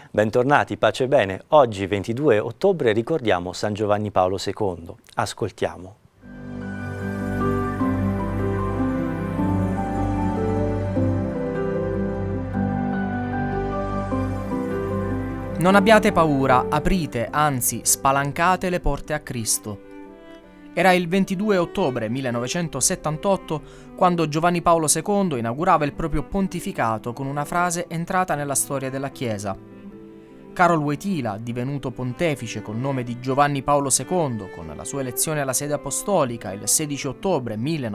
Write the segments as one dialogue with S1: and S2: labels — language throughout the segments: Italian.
S1: Bentornati, pace e bene. Oggi, 22 ottobre, ricordiamo San Giovanni Paolo II. Ascoltiamo.
S2: Non abbiate paura, aprite, anzi spalancate le porte a Cristo. Era il 22 ottobre 1978 quando Giovanni Paolo II inaugurava il proprio pontificato con una frase entrata nella storia della Chiesa. Karol Wojtyła, divenuto pontefice col nome di Giovanni Paolo II con la sua elezione alla sede apostolica il 16 ottobre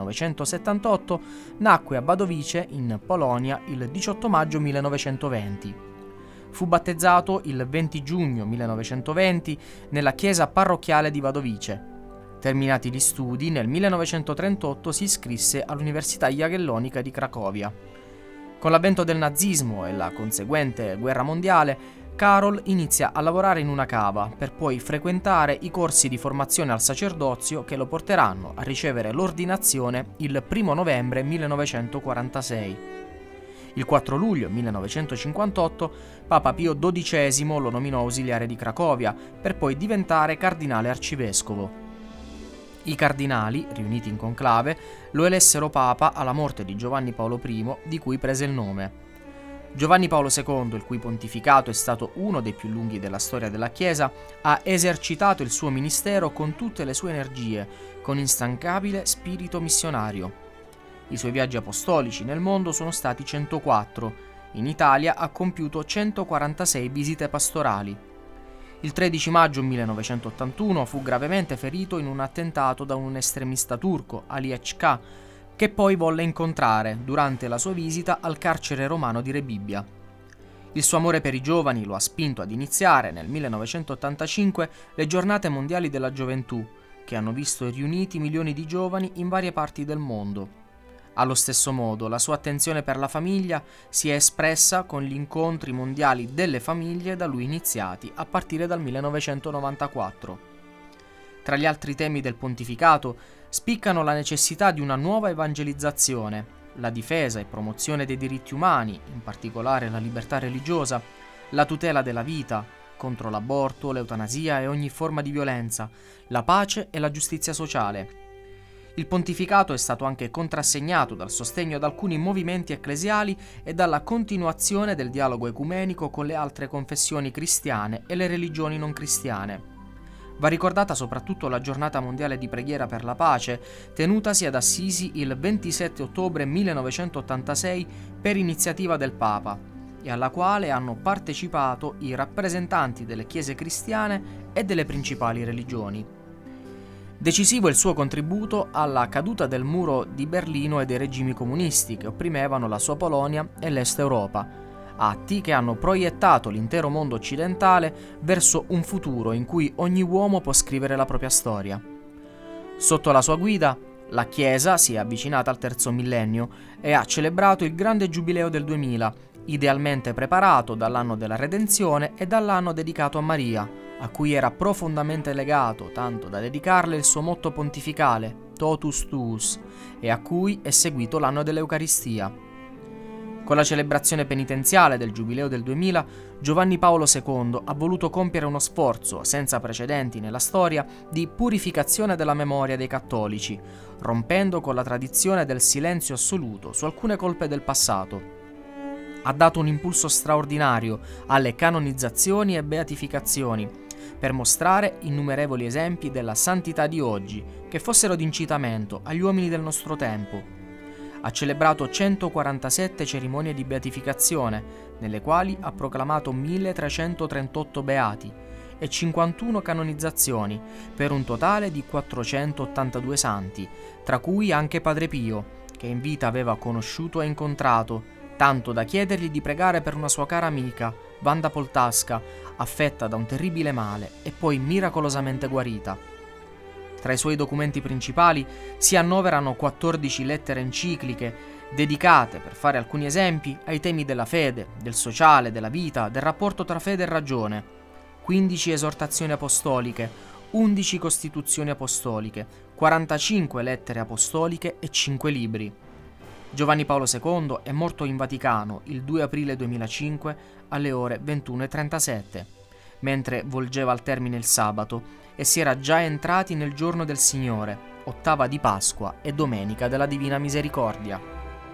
S2: 1978, nacque a Wadowice, in Polonia, il 18 maggio 1920. Fu battezzato il 20 giugno 1920 nella chiesa parrocchiale di Wadowice. Terminati gli studi, nel 1938 si iscrisse all'Università Jagiellonica di Cracovia. Con l'avvento del nazismo e la conseguente guerra mondiale, Karol inizia a lavorare in una cava per poi frequentare i corsi di formazione al sacerdozio che lo porteranno a ricevere l'ordinazione il 1 novembre 1946. Il 4 luglio 1958 Papa Pio XII lo nominò ausiliare di Cracovia per poi diventare cardinale arcivescovo. I cardinali, riuniti in conclave, lo elessero papa alla morte di Giovanni Paolo I, di cui prese il nome. Giovanni Paolo II, il cui pontificato è stato uno dei più lunghi della storia della Chiesa, ha esercitato il suo ministero con tutte le sue energie, con instancabile spirito missionario. I suoi viaggi apostolici nel mondo sono stati 104. In Italia ha compiuto 146 visite pastorali. Il 13 maggio 1981 fu gravemente ferito in un attentato da un estremista turco, Ali H.K., che poi volle incontrare durante la sua visita al carcere romano di Rebibbia. Il suo amore per i giovani lo ha spinto ad iniziare nel 1985 le Giornate Mondiali della Gioventù, che hanno visto riuniti milioni di giovani in varie parti del mondo. Allo stesso modo, la sua attenzione per la famiglia si è espressa con gli incontri mondiali delle famiglie da lui iniziati a partire dal 1994. Tra gli altri temi del pontificato spiccano la necessità di una nuova evangelizzazione, la difesa e promozione dei diritti umani, in particolare la libertà religiosa, la tutela della vita, contro l'aborto, l'eutanasia e ogni forma di violenza, la pace e la giustizia sociale. Il pontificato è stato anche contrassegnato dal sostegno ad alcuni movimenti ecclesiali e dalla continuazione del dialogo ecumenico con le altre confessioni cristiane e le religioni non cristiane. Va ricordata soprattutto la giornata mondiale di preghiera per la pace, tenutasi ad Assisi il 27 ottobre 1986 per iniziativa del Papa, e alla quale hanno partecipato i rappresentanti delle chiese cristiane e delle principali religioni. Decisivo il suo contributo alla caduta del muro di Berlino e dei regimi comunisti che opprimevano la sua Polonia e l'Est Europa, atti che hanno proiettato l'intero mondo occidentale verso un futuro in cui ogni uomo può scrivere la propria storia. Sotto la sua guida, la Chiesa si è avvicinata al terzo millennio e ha celebrato il grande giubileo del 2000, idealmente preparato dall'anno della Redenzione e dall'anno dedicato a Maria, a cui era profondamente legato, tanto da dedicarle il suo motto pontificale, Totus Tuus, e a cui è seguito l'anno dell'Eucaristia. Con la celebrazione penitenziale del Giubileo del 2000, Giovanni Paolo II ha voluto compiere uno sforzo, senza precedenti nella storia, di purificazione della memoria dei cattolici, rompendo con la tradizione del silenzio assoluto su alcune colpe del passato. Ha dato un impulso straordinario alle canonizzazioni e beatificazioni, per mostrare innumerevoli esempi della santità di oggi, che fossero d'incitamento agli uomini del nostro tempo. Ha celebrato 147 cerimonie di beatificazione, nelle quali ha proclamato 1338 beati, e 51 canonizzazioni, per un totale di 482 santi, tra cui anche Padre Pio, che in vita aveva conosciuto e incontrato, tanto da chiedergli di pregare per una sua cara amica, Wanda Poltasca, affetta da un terribile male e poi miracolosamente guarita. Tra i suoi documenti principali si annoverano 14 lettere encicliche dedicate, per fare alcuni esempi, ai temi della fede, del sociale, della vita, del rapporto tra fede e ragione, 15 esortazioni apostoliche, 11 costituzioni apostoliche, 45 lettere apostoliche e 5 libri. Giovanni Paolo II è morto in Vaticano il 2 aprile 2005 alle ore 21:37, mentre volgeva al termine il sabato e si era già entrati nel giorno del Signore, ottava di Pasqua e domenica della Divina Misericordia.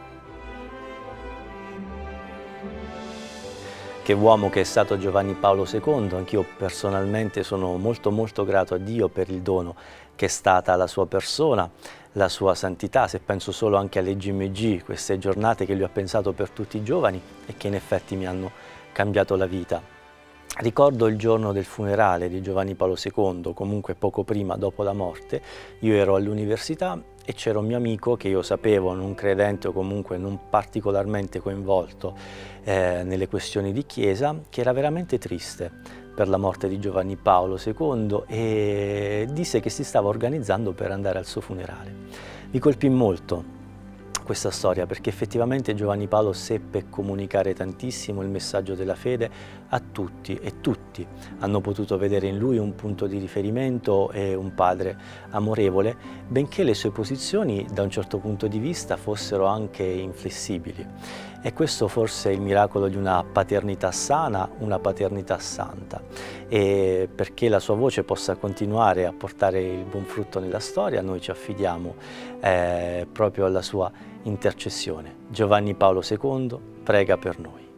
S1: Che uomo che è stato Giovanni Paolo II, anch'io personalmente sono molto grato a Dio per il dono che è stata la sua persona, la sua santità. Se penso solo anche alle GMG, queste giornate che lui ha pensato per tutti i giovani e che in effetti mi hanno cambiato la vita. Ricordo il giorno del funerale di Giovanni Paolo II, comunque poco prima, dopo la morte. Io ero all'università e c'era un mio amico che io sapevo, non credente o comunque non particolarmente coinvolto nelle questioni di chiesa, che era veramente triste per la morte di Giovanni Paolo II e disse che si stava organizzando per andare al suo funerale. Mi colpì molto questa storia perché effettivamente Giovanni Paolo seppe comunicare tantissimo il messaggio della fede a tutti e tutti hanno potuto vedere in lui un punto di riferimento e un padre amorevole, benché le sue posizioni da un certo punto di vista fossero anche inflessibili. E questo forse è il miracolo di una paternità sana, una paternità santa. E perché la sua voce possa continuare a portare il buon frutto nella storia, noi ci affidiamo proprio alla sua intercessione. Giovanni Paolo II prega per noi.